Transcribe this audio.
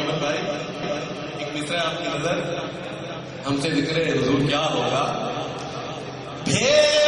احمد بھائی ایک مصرع آپ کی نظر ہم سے ذکر حضور کیا ہوگا.